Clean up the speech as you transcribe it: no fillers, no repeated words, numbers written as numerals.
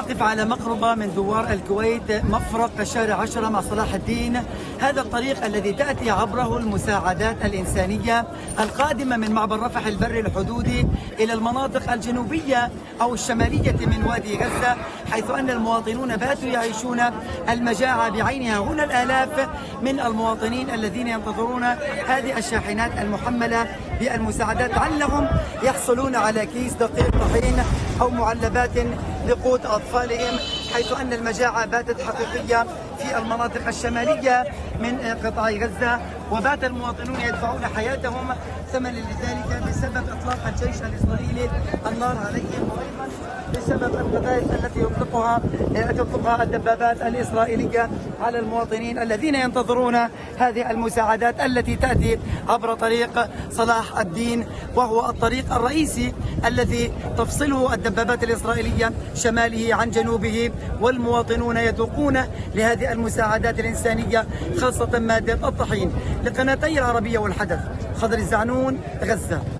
نقف على مقربة من دوار الكويت مفرق شارع 10 مع صلاح الدين. هذا الطريق الذي تأتي عبره المساعدات الإنسانية القادمة من معبر رفح البري الحدودي إلى المناطق الجنوبية أو الشمالية من وادي غزة، حيث أن المواطنون باتوا يعيشون المجاعة بعينها. هنا الآلاف من المواطنين الذين ينتظرون هذه الشاحنات المحملة بالمساعدات لعلهم يحصلون على كيس دقيق طحين أو معلبات لقوت أطفالهم، حيث أن المجاعة باتت حقيقية في المناطق الشمالية من قطاع غزة، وبات المواطنون يدفعون حياتهم ثمنا لذلك بسبب إطلاق الجيش الإسرائيلي النار عليهم، وأيضا بسبب القذائف التي تطلقها الدبابات الإسرائيلية على المواطنين الذين ينتظرون هذه المساعدات التي تأتي عبر طريق صلاح الدين، وهو الطريق الرئيسي الذي تفصله الدبابات الإسرائيلية شماله عن جنوبه، والمواطنون يذوقون لهذه المساعدات الإنسانية خاصة مادة الطحين. لقناتي العربية والحدث، خضر الزعنون، غزة.